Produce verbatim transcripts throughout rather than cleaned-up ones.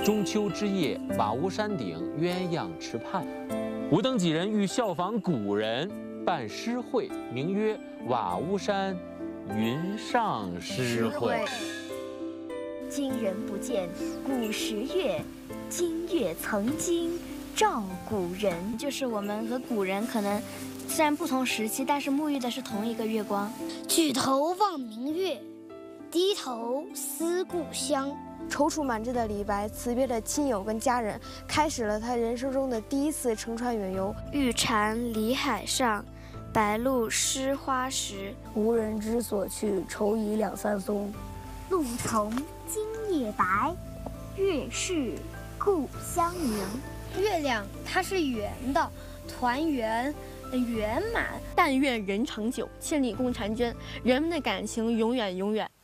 中秋之夜，瓦屋山顶鸳鸯池畔，吾等几人欲效仿古人，办诗会，名曰瓦屋山云上诗会。 今人不见古时月，今月曾经照古人。就是我们和古人可能虽然不同时期，但是沐浴的是同一个月光。 举头望明月，低头思故乡。 踌躇满志的李白辞别了亲友跟家人，开始了他人生中的第一次乘船远游。 玉蝉离海上，白鹭失花时。 无人知所去，愁已两三松。 露重今夜白，月是故乡明。 月亮它是圆的，团圆圆满。 但愿人长久，千里共婵娟。人们的感情永远永远。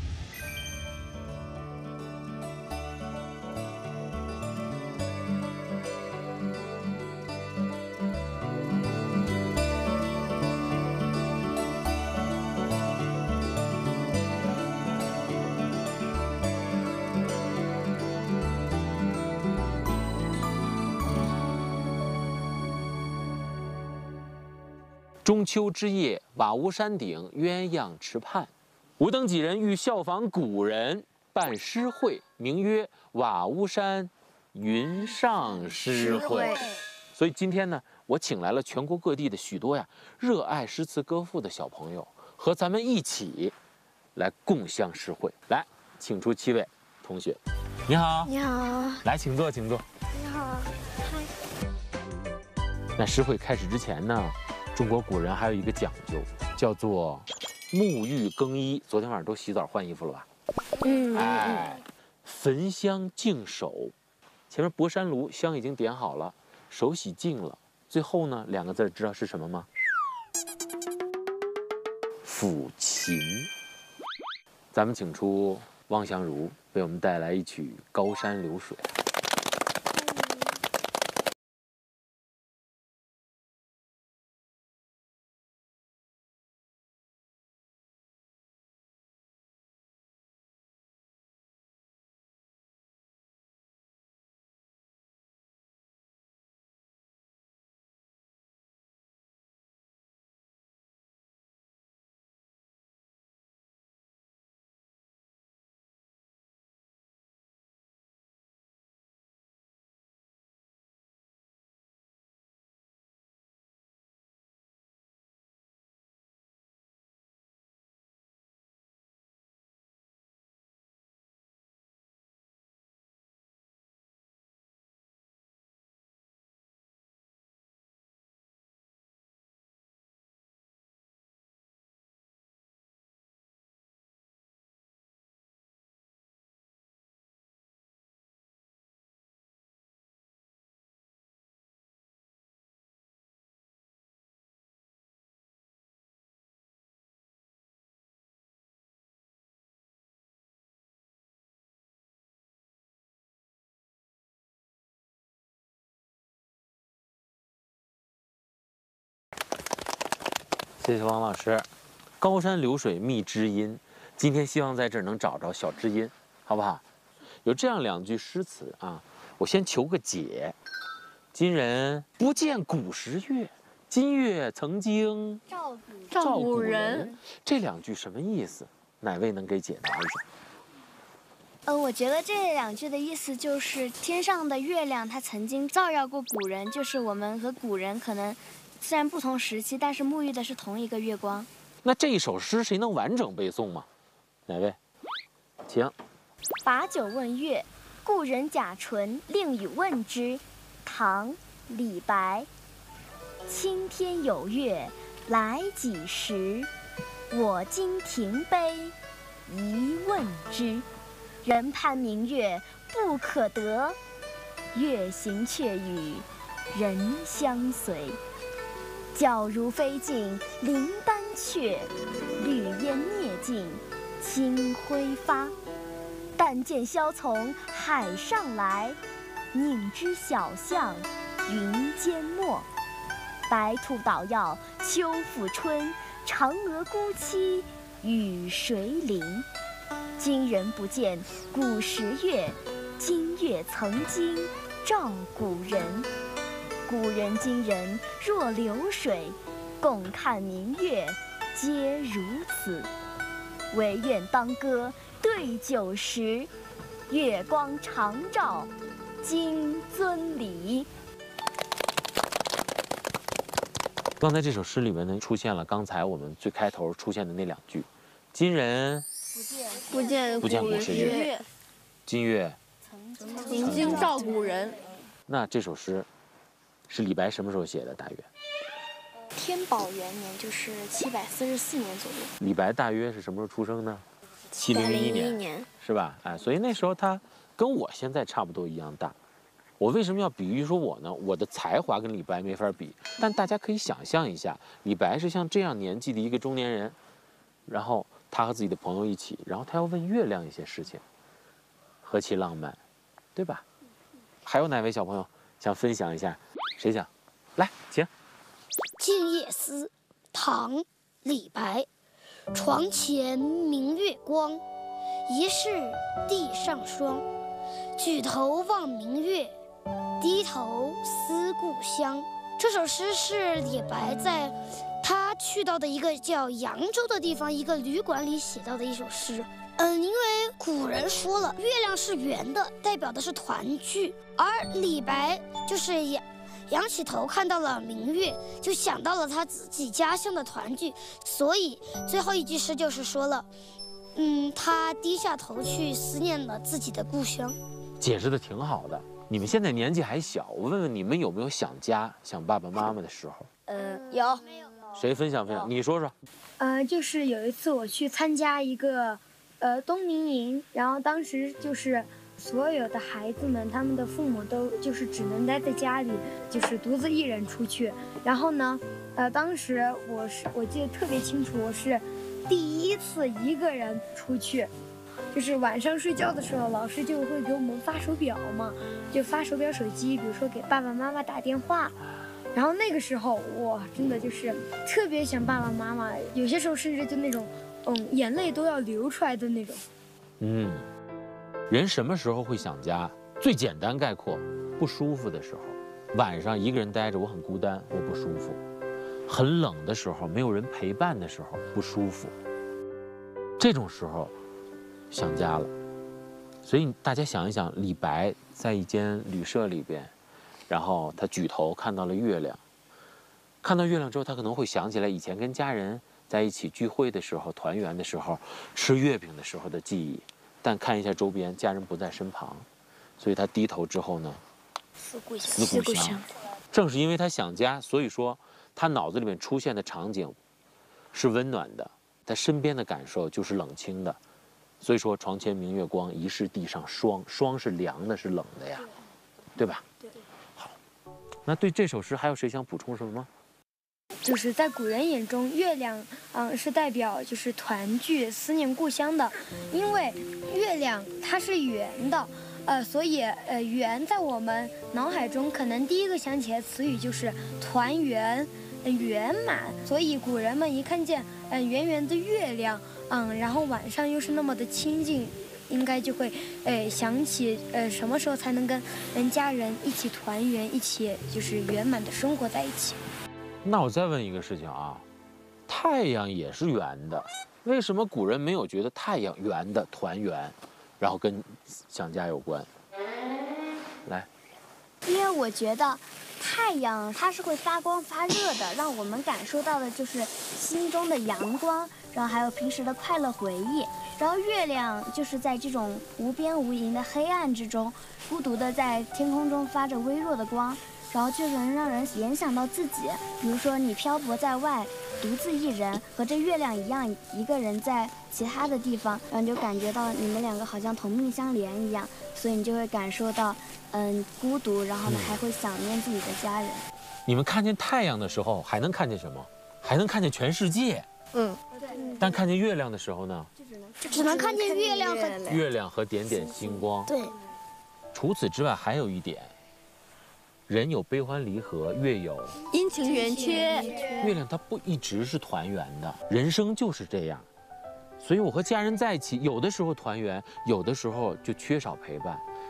中秋之夜，瓦屋山顶鸳鸯池畔，吾等几人欲效仿古人，办诗会，名曰瓦屋山云上诗会。所以今天呢，我请来了全国各地的许多呀热爱诗词歌赋的小朋友，和咱们一起来共襄诗会。来，请出七位同学。你好， 你好， 来，请坐，请坐。 你好， 嗨。那诗会开始之前呢，中国古人还有一个讲究，叫做沐浴更衣。昨天晚上都洗澡换衣服了吧？ 嗯， 哎，焚香净手，前面博山炉香已经点好了，手洗净了。最后呢，两个字知道是什么吗？抚琴。咱们请出汪祥如，为我们带来一曲《高山流水》。谢谢汪老师，高山流水觅知音。今天希望在这儿能找着小知音，好不好？有这样两句诗词啊，我先求个解。今人不见古时月，今月曾经照古照古人。 这两句什么意思？哪位能给解答一下？ 呃，我觉得这两句的意思就是天上的月亮它曾经照耀过古人，就是我们和古人可能虽然不同时期，但是沐浴的是同一个月光。 那这一首诗谁能完整背诵吗？哪位？请。 把酒问月，故人贾纯令与问之。唐·李白。青天有月来几时？我今停杯一问之。人盼明月不可得，月行却与人相随。皎如飞尽林丹阙，绿烟灭尽清辉发。但见萧从海上来，宁知晓向云间没。白兔捣药秋复春，嫦娥孤栖与谁邻？今人不见古时月， 今月曾经照古人。古人今人若流水，共看明月，皆如此。唯愿当歌对酒时，月光长照金樽里。 刚才这首诗里面呢，出现了刚才我们最开头出现的那两句：今人不见不见古时月，今月曾经照古人。 那这首诗是李白什么时候写的？大约天宝元年，就是七百四十四年左右。 李白大约是什么时候出生呢？七零一年， 年是吧？哎，所以那时候他跟我现在差不多一样大。我为什么要比喻说我呢？我的才华跟李白没法比，但大家可以想象一下，李白是像这样年纪的一个中年人，然后他和自己的朋友一起，然后他要问月亮一些事情，何其浪漫，对吧？还有哪位小朋友想分享一下？谁想？来，请。 《静夜思》唐·李白。床前明月光，疑是地上霜。举头望明月，低头思故乡。这首诗是李白在他去到的一个叫扬州的地方一个旅馆里写到的一首诗。嗯，因为古人说了，月亮是圆的，代表的是团聚，而李白就是仰仰起头看到了明月，就想到了他自己家乡的团聚，所以最后一句诗就是说了，嗯，他低下头去思念了自己的故乡。 解释的挺好的。你们现在年纪还小，我问问你们有没有想家、想爸爸妈妈的时候？ 呃，有。 谁分享分享？你说说。 呃，就是有一次我去参加一个呃冬令营，然后当时就是所有的孩子们，他们的父母都就是只能待在家里，就是独自一人出去。然后呢，呃，当时我是我记得特别清楚，我是第一次一个人出去。就是晚上睡觉的时候，老师就会给我们发手表嘛，就发手表手机，比如说给爸爸妈妈打电话。然后那个时候，哇，真的就是特别想爸爸妈妈，有些时候甚至就那种，嗯，眼泪都要流出来的那种。 嗯，人什么时候会想家？最简单概括，不舒服的时候，晚上一个人待着，我很孤单，我不舒服；很冷的时候，没有人陪伴的时候，不舒服。这种时候。想家了，所以大家想一想，李白在一间旅社里边，然后他举头看到了月亮，看到月亮之后，他可能会想起来以前跟家人在一起聚会的时候、团圆的时候、吃月饼的时候的记忆，但看一下周边，家人不在身旁，所以他低头之后呢， 思故乡。 思故乡。正是因为他想家，所以说他脑子里面出现的场景是温暖的，他身边的感受就是冷清的。所以说，床前明月光，疑是地上霜。霜是凉的，是冷的呀，对吧？对。好，那对这首诗还有谁想补充什么吗？ 就是在古人眼中，月亮，嗯，是代表就是团聚、思念故乡的，因为月亮它是圆的，呃，所以呃，圆在我们脑海中可能第一个想起来的词语就是团圆、圆满。所以古人们一看见嗯、呃、圆圆的月亮。嗯，然后晚上又是那么的清静，应该就会，呃，想起，呃，什么时候才能跟人家人一起团圆，一起就是圆满的生活在一起。 那我再问一个事情啊，太阳也是圆的，为什么古人没有觉得太阳圆的团圆，然后跟想家有关？来， 因为我觉得太阳它是会发光发热的，让我们感受到的就是心中的阳光。然后还有平时的快乐回忆，然后月亮就是在这种无边无垠的黑暗之中，孤独的在天空中发着微弱的光，然后就能让人联想到自己，比如说你漂泊在外，独自一人，和这月亮一样，一个人在其他的地方，然后你就感觉到你们两个好像同命相连一样，所以你就会感受到，嗯，孤独，然后呢还会想念自己的家人。 你们看见太阳的时候，还能看见什么？还能看见全世界。 嗯。 但看见月亮的时候呢， 就只能看见月亮和月亮和点点星光。 对。 除此之外，还有一点，人有悲欢离合，月有阴晴圆缺。 月亮它不一直是团圆的，人生就是这样。所以我和家人在一起，有的时候团圆，有的时候就缺少陪伴。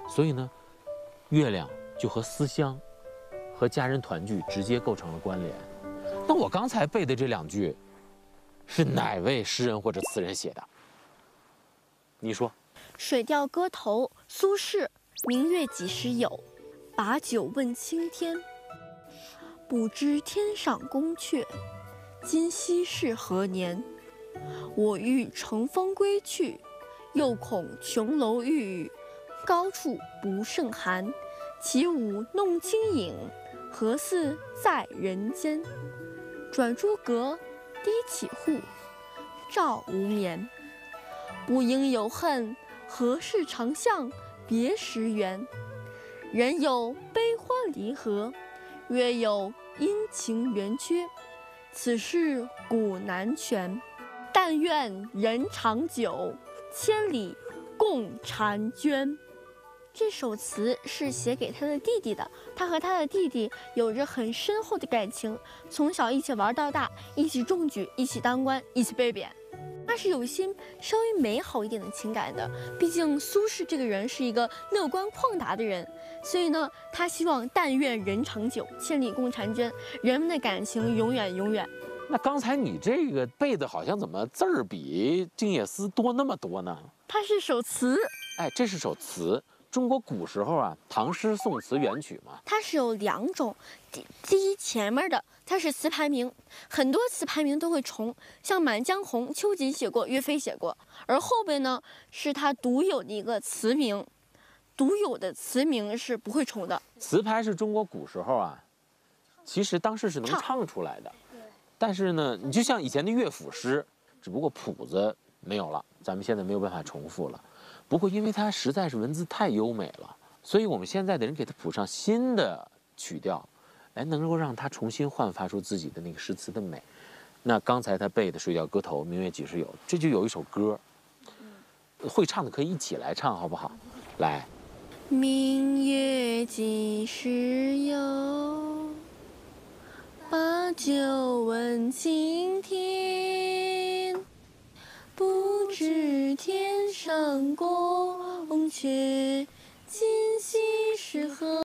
所以呢，月亮就和思乡、和家人团聚直接构成了关联。那我刚才背的这两句，是哪位诗人或者词人写的？你说。 《水调歌头》苏轼。明月几时有？把酒问青天。不知天上宫阙，今夕是何年？我欲乘风归去，又恐琼楼玉宇，高处不胜寒。起舞弄清影，何似在人间？转朱阁，低绮户，照无眠。不应有恨，何事长向别时圆？人有悲欢离合，月有阴晴圆缺，此事古难全。但愿人长久，千里共婵娟。这首词是写给他的弟弟的，他和他的弟弟有着很深厚的感情，从小一起玩到大，一起中举，一起当官，一起被贬。他是有一些稍微美好一点的情感的，毕竟苏轼这个人是一个乐观旷达的人，所以呢，他希望但愿人长久，千里共婵娟，人们的感情永远永远。 那刚才你这个背的好像怎么字儿比《静夜思》多那么多呢？ 它是首词， 哎，这是首词。中国古时候啊，唐诗宋词元曲嘛， 它是有两种，第第一前面的它是词牌名，很多词牌名都会重，像《满江红》秋瑾写过，岳飞写过，而后边呢是它独有的一个词名，独有的词名是不会重的。 词牌是中国古时候啊，其实当时是能唱出来的，但是呢，你就像以前的乐府诗，只不过谱子没有了，咱们现在没有办法重复了。不过，因为它实在是文字太优美了，所以我们现在的人给它谱上新的曲调，哎，能够让它重新焕发出自己的那个诗词的美。那刚才他背的《水调歌头》，明月几时有，这就有一首歌，会唱的可以一起来唱，好不好？来， 明月几时有？把酒问青天。不知天上宫阙，今夕是何？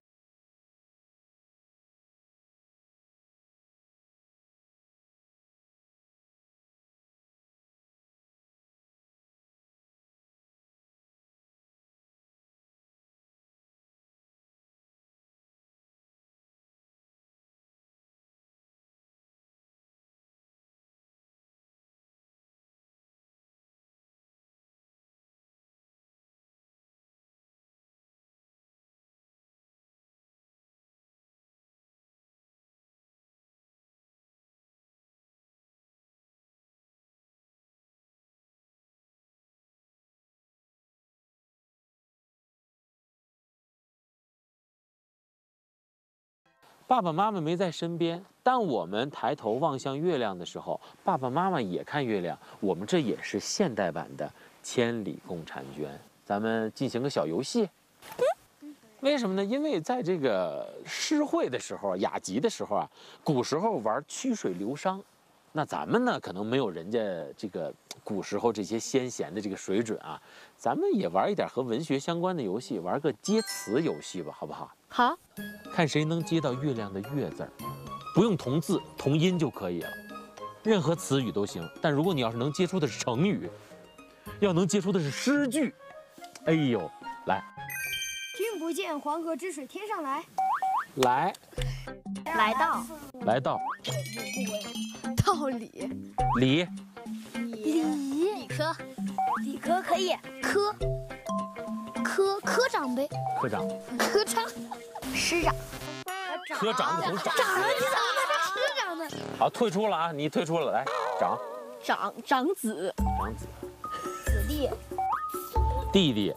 爸爸妈妈没在身边，但我们抬头望向月亮的时候，爸爸妈妈也看月亮。我们这也是现代版的千里共婵娟。咱们进行个小游戏。为什么呢？因为在这个诗会的时候、雅集的时候啊，古时候玩曲水流觞，那咱们呢可能没有人家这个古时候这些先贤的这个水准啊，咱们也玩一点和文学相关的游戏，玩个接词游戏吧，好不好？ 好， 看谁能接到月亮的月字儿，不用同字同音就可以了，任何词语都行。但如果你要是能接出的是成语，要能接出的是诗句，哎呦，来， 君不见黄河之水天上来， 来， 来到， 来到， 道理， 理， 理理科，理科可以科科科长呗， 科长， 科长，师长， 科长怎么长？ 长了你怎么能是科长呢？ 好，退出了啊，你退出了，来，长， 长长子， 长子， 子弟， 弟弟，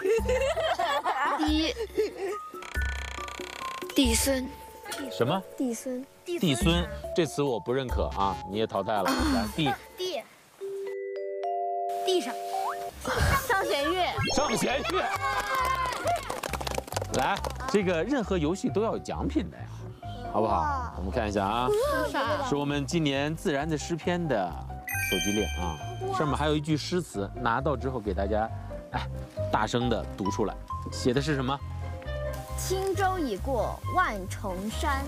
嫡弟孙， 什么？ 弟孙， 弟孙，这词我不认可啊，你也淘汰了。来，弟， 地地上， 上弦月， 上弦月。来，这个任何游戏都要有奖品的呀，好不好？我们看一下啊，是我们今年自然的诗篇的手机链啊，上面还有一句诗词，拿到之后给大家哎，大声的读出来，写的是什么？ 轻舟已过万重山。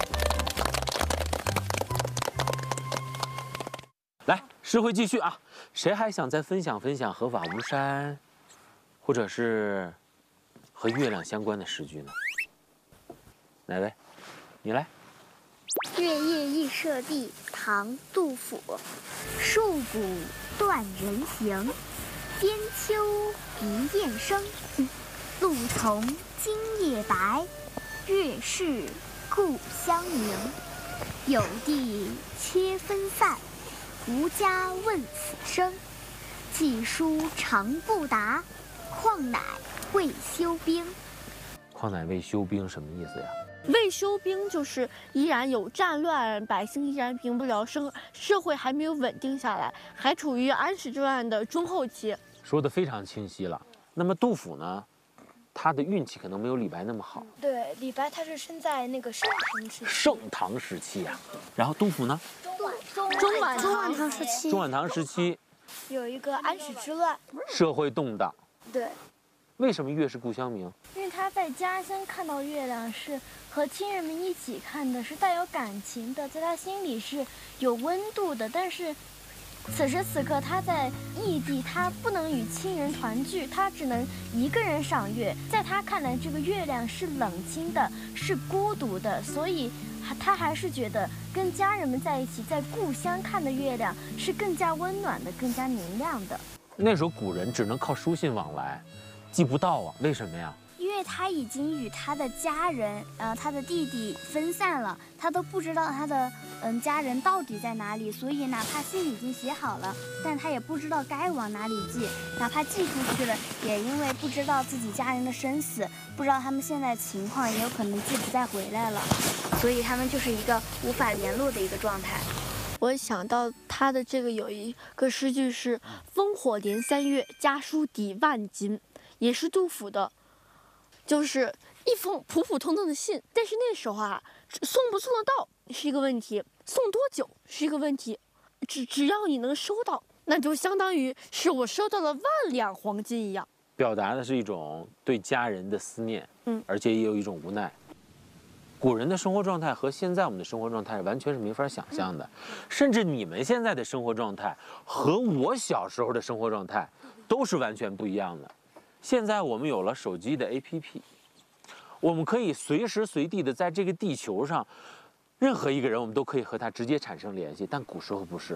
来，诗会继续啊！谁还想再分享分享和瓦屋山，或者是和月亮相关的诗句呢？哪位？你来。 月夜忆舍弟，唐·杜甫。戍鼓断人行，边秋一雁声。露从今夜白，月是故乡明。有地切分散，无家问此生。寄书长不达，况乃未休兵。 况乃未休兵什么意思呀？ 未休兵就是依然有战乱，百姓依然平不了生，社会还没有稳定下来，还处于安史之乱的中后期。 说得非常清晰了。那么杜甫呢，他的运气可能没有李白那么好。 对，李白他是生在那个盛唐时期。 盛唐时期呀、啊，然后杜甫呢？ 中晚中中晚中晚唐时期。 中晚唐时期有一个安史之乱， 社会动荡。 对。 为什么月是故乡明？ 因为他在家乡看到月亮是和亲人们一起看的，是带有感情的，在他心里是有温度的。但是此时此刻他在异地，他不能与亲人团聚，他只能一个人赏月。在他看来，这个月亮是冷清的，是孤独的，所以他还是觉得跟家人们在一起，在故乡看的月亮是更加温暖的，更加明亮的。 那时候古人只能靠书信往来。寄不到啊？为什么呀？ 因为他已经与他的家人，呃，他的弟弟分散了，他都不知道他的嗯家人到底在哪里，所以哪怕信已经写好了，但他也不知道该往哪里寄，哪怕寄出去了，也因为不知道自己家人的生死，不知道他们现在情况，也有可能寄不再回来了，所以他们就是一个无法联络的一个状态。 我想到他的这个有一个诗句是“烽火连三月，家书抵万金”。也是杜甫的，就是一封普普通通的信，但是那时候啊，送不送得到是一个问题，送多久是一个问题，只只要你能收到，那就相当于是我收到了万两黄金一样。 表达的是一种对家人的思念， 嗯， 而且也有一种无奈。古人的生活状态和现在我们的生活状态完全是没法想象的，甚至你们现在的生活状态和我小时候的生活状态都是完全不一样的。现在我们有了手机的 A P P， 我们可以随时随地的在这个地球上，任何一个人我们都可以和他直接产生联系。但古时候不是。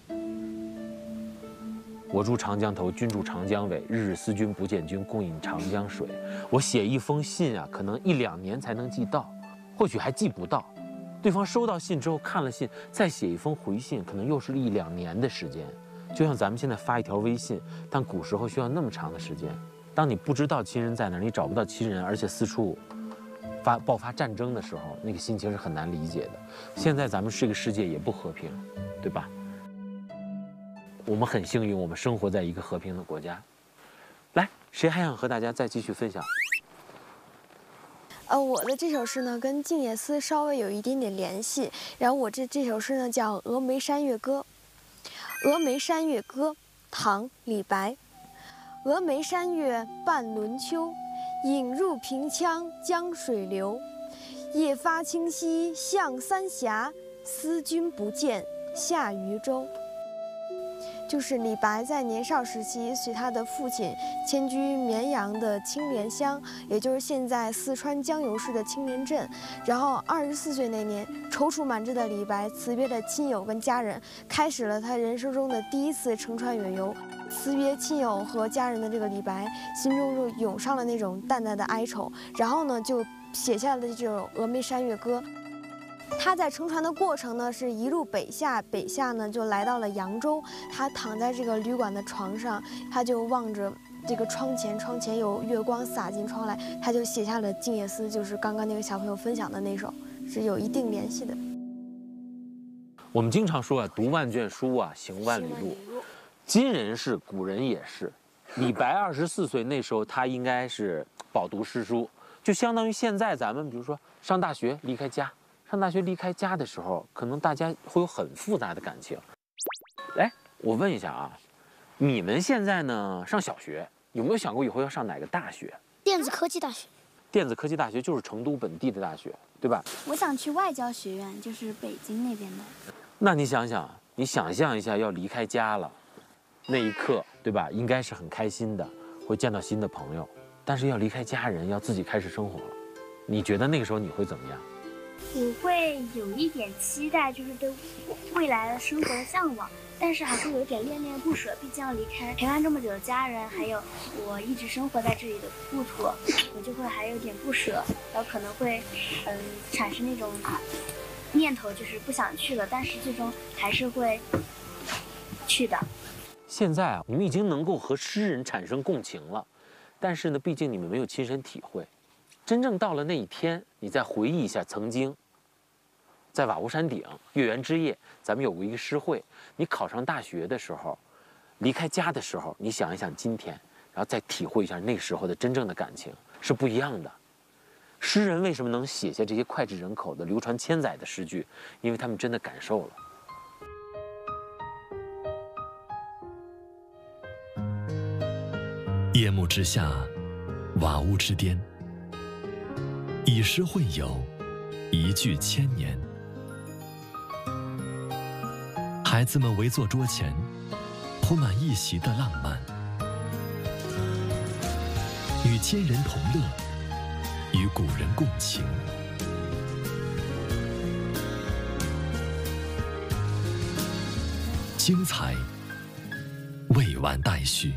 我住长江头，君住长江尾，日日思君不见君，共饮长江水。我写一封信啊，可能一两年才能寄到，或许还寄不到。对方收到信之后看了信，再写一封回信，可能又是一两年的时间。就像咱们现在发一条微信，但古时候需要那么长的时间。当你不知道亲人在哪儿，你找不到亲人，而且四处发爆发战争的时候，那个心情是很难理解的。现在咱们这个世界也不和平，对吧？我们很幸运，我们生活在一个和平的国家。来，谁还想和大家再继续分享？ 呃，我的这首诗呢，跟《静夜思》稍微有一点点联系。然后我这这首诗呢，叫《峨眉山月歌》。《峨眉山月歌》，唐·李白。峨眉山月半轮秋，引入平羌江水流。夜发清溪向三峡，思君不见下渝州。就是李白在年少时期随他的父亲迁居绵阳的青莲乡，也就是现在四川江油市的青莲镇。然后二十四岁那年，踌躇满志的李白辞别了亲友跟家人，开始了他人生中的第一次乘船远游。辞别亲友和家人的这个李白，心中就涌上了那种淡淡的哀愁，然后呢，就写下了这首《峨眉山月歌》。他在乘船的过程呢，是一路北下，北下呢就来到了扬州。他躺在这个旅馆的床上，他就望着这个窗前，窗前有月光洒进窗来，他就写下了《静夜思》，就是刚刚那个小朋友分享的那首，是有一定联系的。 我们经常说啊，读万卷书啊，行万里路。今人是，古人也是。李白二十四岁那时候，他应该是饱读诗书，就相当于现在咱们比如说上大学离开家。上大学离开家的时候，可能大家会有很复杂的感情。哎，我问一下啊，你们现在呢上小学， 有没有想过以后要上哪个大学？ 电子科技大学。 电子科技大学就是成都本地的大学，对吧？ 我想去外交学院，就是北京那边的。 那你想想，你想象一下要离开家了，那一刻，对吧？应该是很开心的，会见到新的朋友，但是要离开家人，要自己开始生活了。你觉得那个时候你会怎么样？ 我会有一点期待，就是对未来的生活的向往，但是还是有点恋恋不舍。毕竟要离开陪伴这么久的家人，还有我一直生活在这里的故土，我就会还有点不舍，然后可能会嗯产生那种念头，就是不想去了，但是最终还是会去的。 现在啊，你们已经能够和诗人产生共情了，但是呢，毕竟你们没有亲身体会。真正到了那一天，你再回忆一下曾经，在瓦屋山顶月圆之夜，咱们有过一个诗会。你考上大学的时候，离开家的时候，你想一想今天，然后再体会一下那时候的真正的感情，是不一样的。诗人为什么能写下这些脍炙人口的、流传千载的诗句？因为他们真的感受了。 夜幕之下，瓦屋之巅，以诗会友，一句千年。孩子们围坐桌前，铺满一席的浪漫，与千人同乐，与古人共情。精彩未完待续。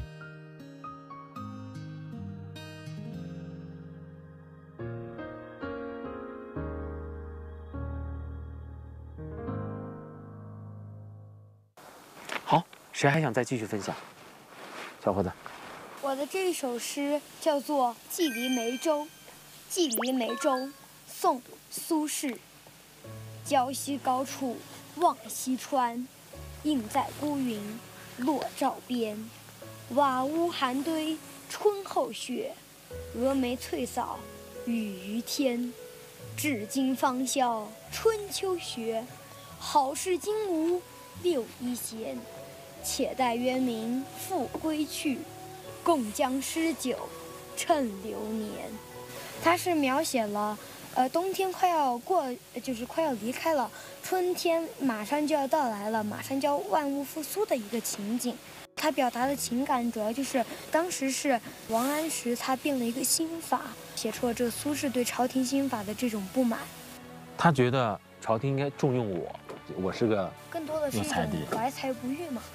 好，谁还想再继续分享？小伙子， 我的这一首诗叫做《寄离梅州》。寄离梅州，宋·苏轼。胶西高处望西川，映在孤云落照边。瓦屋寒堆春后雪，峨眉翠扫雨余天。至今方晓春秋学，好事今无六一闲。且待渊明复归去，共将诗酒趁流年。它是描写了，呃，冬天快要过，就是快要离开了，春天马上就要到来了，马上就要万物复苏的一个情景。他表达的情感主要就是当时是王安石他变了一个新法，写出了这个苏轼对朝廷新法的这种不满。 他觉得朝廷应该重用我，我是个更多的是一种怀才不遇嘛。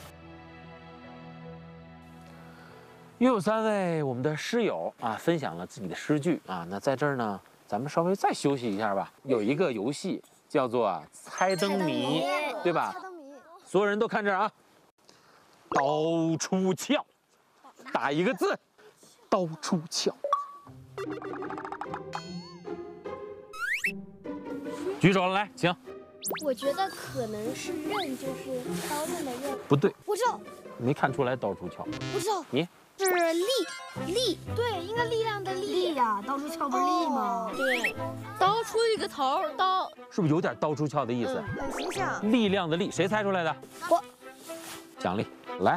又有三位我们的诗友啊，分享了自己的诗句啊。那在这儿呢，咱们稍微再休息一下吧。有一个游戏叫做啊猜灯谜，对吧？所有人都看这儿啊。刀出鞘，打一个字，刀出鞘。举手了，来，请。 我觉得可能是刃，就是刀刃的刃。 不对， 我知道， 没看出来刀出鞘。 我知道， 你是力力，对，应该力量的力呀，刀出鞘不是力吗？ 对，刀出一个头，刀是不是有点刀出鞘的意思？ 很形象。 力量的力，谁猜出来的？ 我。 奖励，来。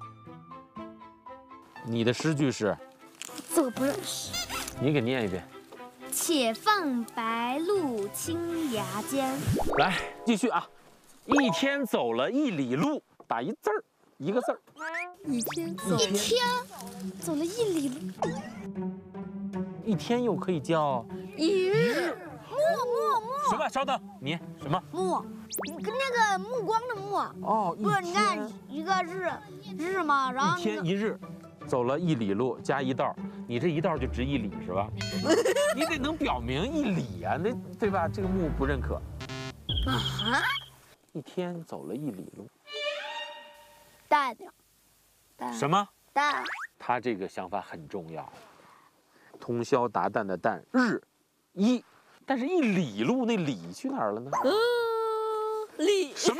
你的诗句是？ 这个不认识。 你给念一遍。 且放白鹿青崖间。 来，继续啊！一天走了一里路，打一字儿，一个字儿。 一天走一天走了一里路。 一天又可以叫一日。 目目目。 什么？稍等，你什么？ 目，跟那个目光的目。 哦， 不是，你看一个日日嘛，然后一天一日。走了一里路加一道，你这一道就值一里是吧？你得能表明一里啊，那对吧？这个目不认可。 啊！ 一天走了一里路。 蛋，蛋什么？ 蛋。 他这个想法很重要。通宵达旦的旦日一，但是一里路那里去哪儿了呢？ 嗯，里什么？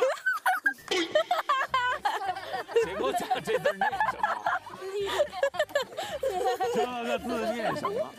谁给我讲这字念什么？这个字念什么？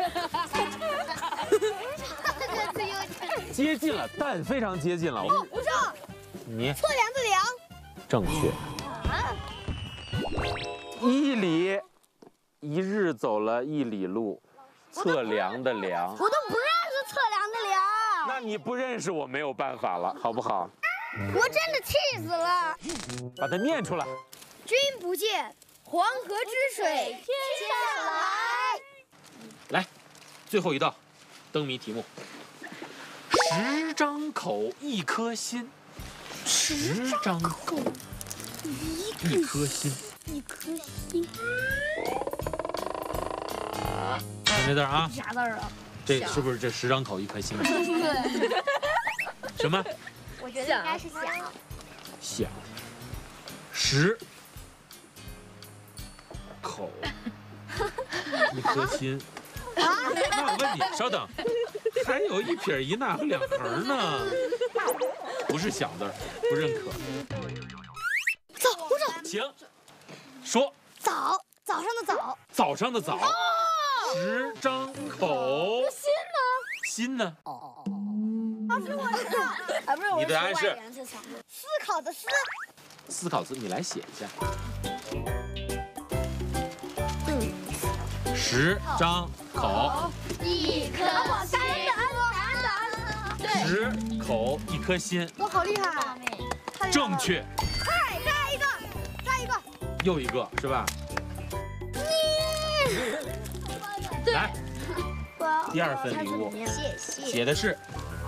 接近了，但非常接近了。 哦，我知道。 你测量的量。 正确。一里， 一日走了一里路，测量的量。 我都不认识测量的量。 那你不认识我没有办法了，好不好？ 我真的气死了。 把它念出来。 君不见，黄河之水天上来。 来，最后一道灯谜题目：十张口，一颗心。十张口，一颗心。 一颗心。 看这字啊。 啥字啊？ 这是不是这十张口一颗心？对。什么？ 我觉得应该是想。 想。十口一颗心。那我问你，稍等，还有一撇一捺和两横呢，不是想字，不认可。 早，我找。 请说。 早，早上的早。 早上的早。十张口。 心呢？ 心呢？ 哦。老师，我知道。啊，不是， 你的答案是思考的思。 思考思，你来写一下。 嗯。 十张口。 一颗心。 十口一颗心。 我好厉害。 正确。 再再一个，再一个。 又一个是吧？来，第二份礼物， 谢谢。 写的是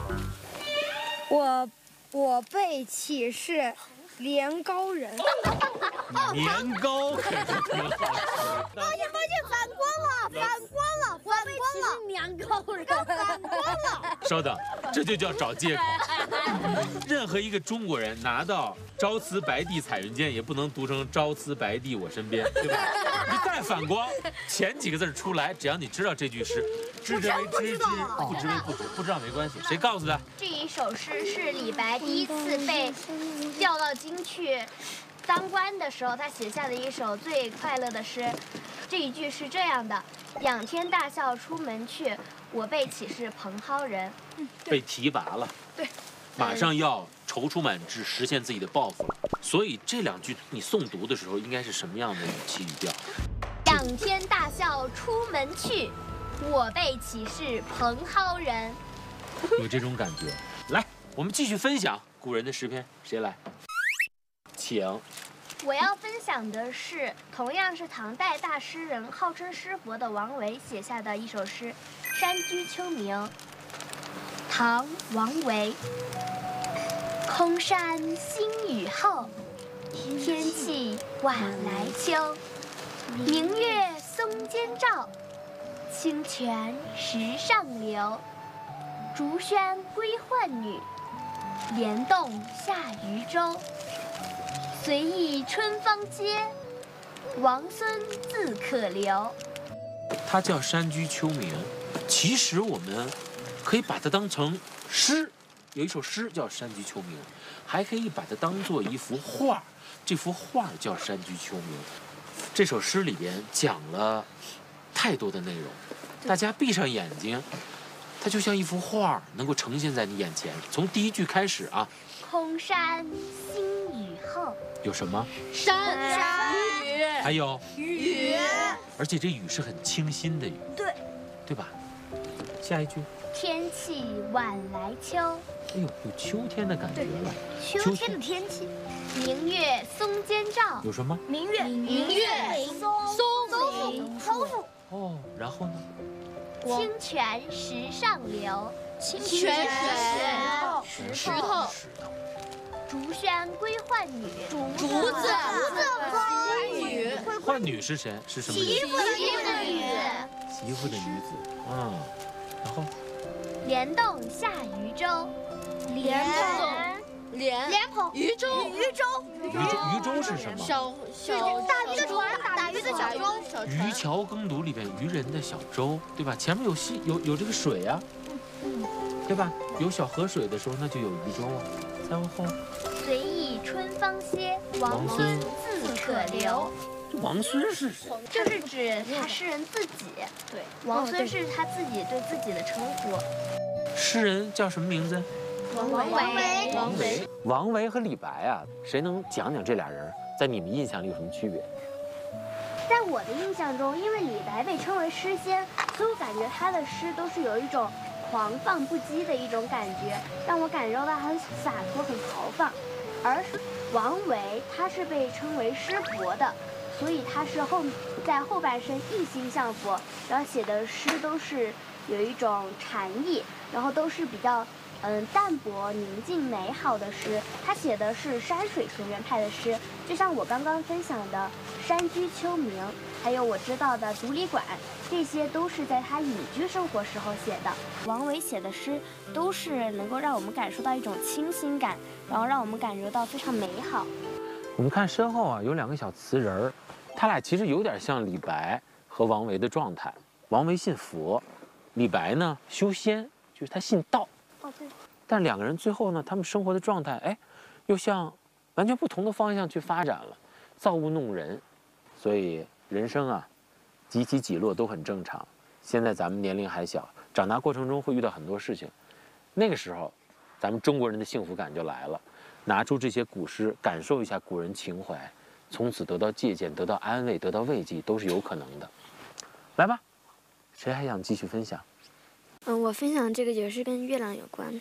我我辈岂是年糕人？ 年糕可是挺好吃的。 抱歉抱歉，反光了，反光了，反光了，年糕人，反光了。 稍等，这就叫找借口。任何一个中国人拿到“朝辞白帝彩云间”，也不能读成“朝辞白帝我身边”，对吧？你再反光，前几个字出来，只要你知道这句诗，知之为知之，不知为不知，不知道没关系。谁告诉的？ 这一首诗是李白第一次被调到京去当官的时候，他写下的一首最快乐的诗。这一句是这样的：仰天大笑出门去，我辈岂是蓬蒿人。 被提拔了， 对， 马上要踌躇满志，实现自己的抱负了。所以这两句你诵读的时候，应该是什么样的语气语调？ 仰天大笑出门去，我辈岂是蓬蒿人。 有这种感觉。来，我们继续分享古人的诗篇，谁来？请。 我要分享的是，同样是唐代大诗人、号称诗佛的王维写下的一首诗《山居秋暝》。唐·王维。空山新雨后，天气晚来秋。明月松间照，清泉石上流。竹喧归浣女，莲动下渔舟。随意春芳歇，王孙自可留。 它叫山居秋暝，其实我们可以把它当成诗，有一首诗叫《山居秋暝》，还可以把它当做一幅画，这幅画叫《山居秋暝》。这首诗里边讲了太多的内容，大家闭上眼睛，它就像一幅画，能够呈现在你眼前。从第一句开始啊， 空山新雨后。 有什么？ 山山雨， 还有雨， 而且这雨是很清新的雨， 对， 对吧？下一句， 天气晚来秋。 哎呦，有秋天的感觉了。 秋天的天气。 明月松间照。 有什么？ 明月， 明月松松松松树。 哦，然后呢？ 清泉石上流。 清泉石石头。石头。竹喧归浣女，竹竹子，竹子归女， 浣女是谁？是什么？ 洗衣服的女子。 洗衣服的女子，嗯，然后。 莲动下渔舟， 莲动，莲莲蓬，渔舟，渔舟， 渔舟，渔舟是什么？ 小小打鱼的船，打鱼的小舟。 渔樵耕读里边渔人的小舟，对吧？前面有溪，有有这个水啊，对吧？有小河水的时候，那就有渔舟啊。再往后， 随意春芳歇，王孙自可留。 这王孙是谁？ 就是指他诗人自己。对，王孙是他自己对自己的称呼。 诗人叫什么名字？ 王维。 王维。王维和李白啊，谁能讲讲这俩人在你们印象里有什么区别？ 在我的印象中，因为李白被称为诗仙，所以我感觉他的诗都是有一种狂放不羁的一种感觉，让我感受到很洒脱、很豪放。而王维他是被称为诗佛的，所以他是后在后半生一心向佛，然后写的诗都是有一种禅意，然后都是比较嗯淡泊、宁静、美好的诗。他写的是山水田园派的诗，就像我刚刚分享的《山居秋暝》，还有我知道的《独里馆》，这些都是在他隐居生活时候写的。王维写的诗都是能够让我们感受到一种清新感，然后让我们感觉到非常美好。 我们看身后啊，有两个小瓷人儿，他俩其实有点像李白和王维的状态。王维信佛，李白呢修仙，就是他信道。 哦，对。 但两个人最后呢，他们生活的状态，哎，又向完全不同的方向去发展了，造物弄人。所以人生啊，几起几落都很正常。现在咱们年龄还小，长大过程中会遇到很多事情，那个时候，咱们中国人的幸福感就来了。拿出这些古诗，感受一下古人情怀，从此得到借鉴，得到安慰，得到慰藉，都是有可能的。来吧，谁还想继续分享？ 嗯，我分享这个也是跟月亮有关。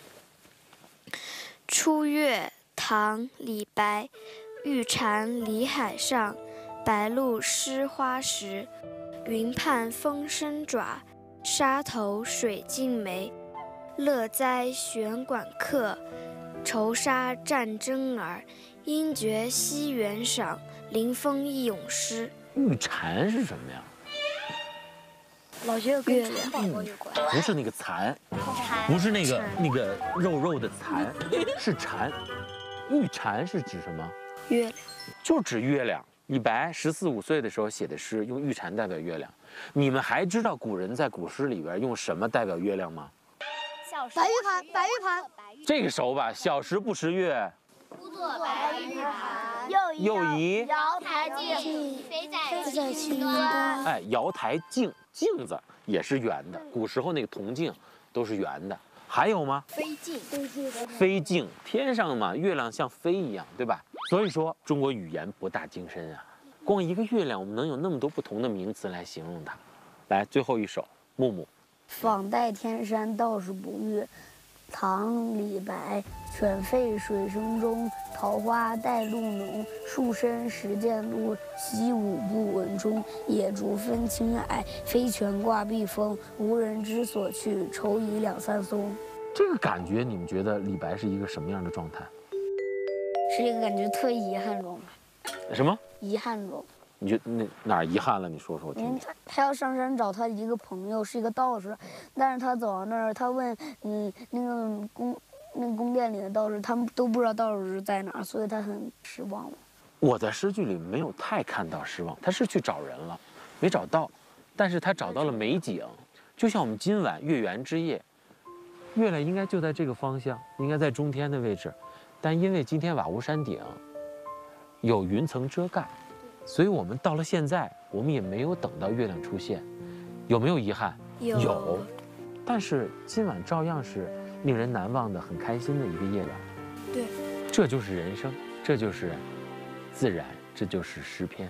初月，唐·李白。玉蝉离海上，白鹭失花时。云畔风生爪，沙头水镜梅。乐哉弦管客，愁杀战争儿。应觉西园赏，临风一咏诗。 玉蝉是什么呀？ 老觉得跟蚕宝宝有关。 不是那个蚕，不是那个那个肉肉的蚕，是蝉。玉蝉是指什么？ 月亮， 就指月亮。李白十四五岁的时候写的诗，用玉蝉代表月亮。你们还知道古人在古诗里边用什么代表月亮吗？ 白玉盘，白玉盘。 这个熟吧？小时不识月， 呼作白玉盘， 又疑瑶台镜，飞在青端。 哎，瑶台镜，镜子也是圆的，古时候那个铜镜都是圆的。还有吗？ 飞镜， 飞镜，天上嘛，月亮像飞一样，对吧？所以说中国语言博大精深啊，光一个月亮，我们能有那么多不同的名词来形容它。来，最后一首，木木。 访戴天山道是不遇，唐·李白。犬吠水声中，桃花带露浓。树深时见鹿，溪舞不闻钟。野竹分青霭，飞泉挂碧峰。无人知所去，愁已两三松。 这个感觉，你们觉得李白是一个什么样的状态？ 是一个感觉特遗憾状态。 什么？ 遗憾状。 你觉得那哪儿遗憾了？你说说我听听。 他他要上山找他一个朋友，是一个道士，但是他走到那儿，他问嗯那个宫那个宫殿里的道士，他们都不知道道士在哪儿，所以他很失望。 我在诗句里没有太看到失望，他是去找人了，没找到，但是他找到了美景，就像我们今晚月圆之夜，月亮应该就在这个方向，应该在中天的位置，但因为今天瓦屋山顶有云层遮盖。所以我们到了现在，我们也没有等到月亮出现，有没有遗憾？ 有。 有，但是今晚照样是令人难忘的、很开心的一个夜晚。 对， 这就是人生，这就是自然，这就是诗篇。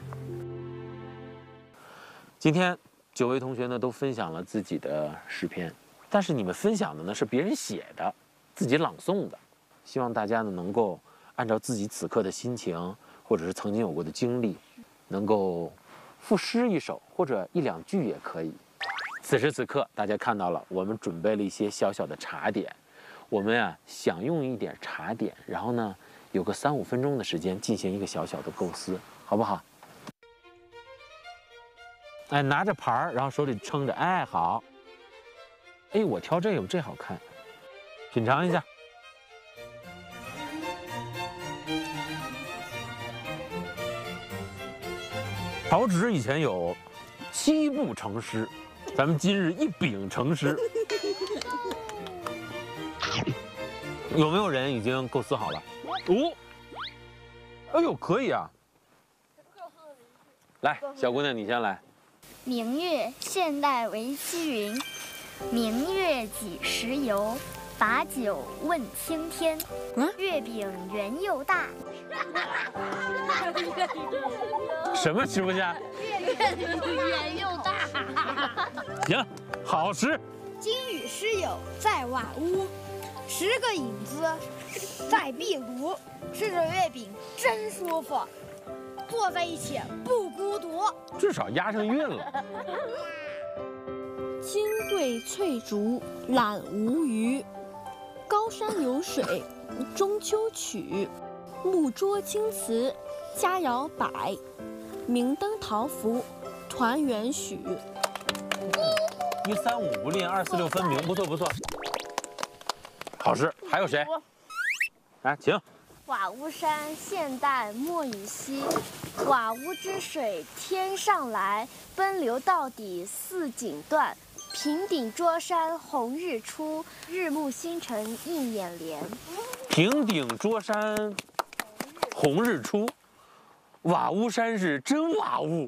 今天九位同学呢都分享了自己的诗篇，但是你们分享的呢是别人写的，自己朗诵的。希望大家呢能够按照自己此刻的心情，或者是曾经有过的经历，能够赋诗一首或者一两句也可以。此时此刻，大家看到了，我们准备了一些小小的茶点，我们啊想用一点茶点，然后呢有个三五分钟的时间进行一个小小的构思，好不好？哎，拿着盘儿，然后手里撑着，哎，好。哎，我挑这个，这好看，品尝一下。曹植以前有七步成诗，咱们今日一饼成诗。有没有人已经构思好了？哦，哎呦，可以啊！来，小姑娘，你先来。 明月，现代为积云。明月几时有？ 把酒问青天。 嗯月饼圆又大。 什么吃不下？ 圆又大。 行，好吃。 金与诗友在瓦屋，十个影子在壁炉，吃着月饼真舒服，坐在一起不孤独。 至少押上韵了。 金桂翠竹懒无余，高山流水中秋曲。木桌青瓷佳肴摆，明灯桃符团圆许。 一三五不吝，二四六分明，不错不错。好吃。还有谁？来，请。 瓦屋山现代莫与兮，瓦屋之水天上来，奔流到底似锦缎。平顶桌山红日出，日暮星辰映眼帘。 平顶桌山红日出，瓦屋山是真瓦屋。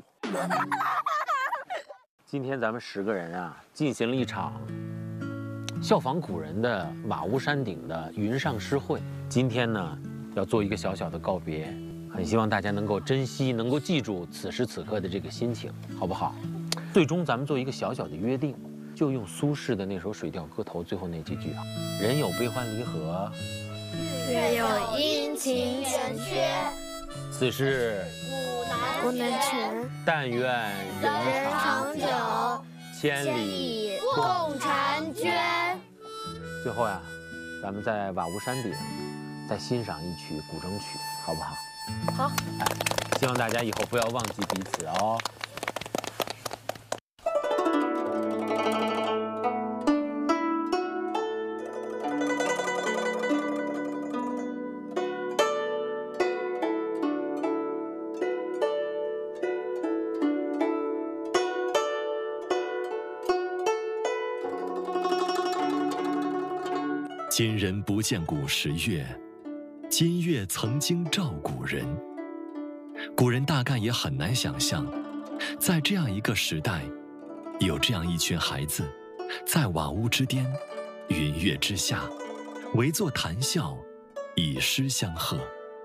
今天咱们十个人啊，进行了一场效仿古人的瓦屋山顶的云上诗会。今天呢，要做一个小小的告别，很希望大家能够珍惜，能够记住此时此刻的这个心情，好不好？最终咱们做一个小小的约定，就用苏轼的那首《水调歌头》最后那几句啊：人有悲欢离合， 月有阴晴圆缺， 此事古难全。 但愿人长人长久， 千里共婵娟。 最后呀，咱们在瓦屋山顶再欣赏一曲古筝曲，好不好？ 好。 哎，希望大家以后不要忘记彼此哦。 今人不见古时月，今月曾经照古人。古人大概也很难想象，在这样一个时代，有这样一群孩子，在瓦屋之巅，云月之下，围坐谈笑，以诗相和。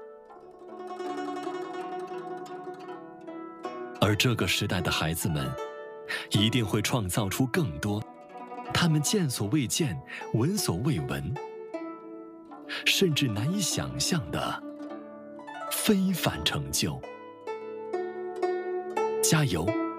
而这个时代的孩子们，一定会创造出更多他们见所未见、闻所未闻，甚至难以想象的非凡成就。加油！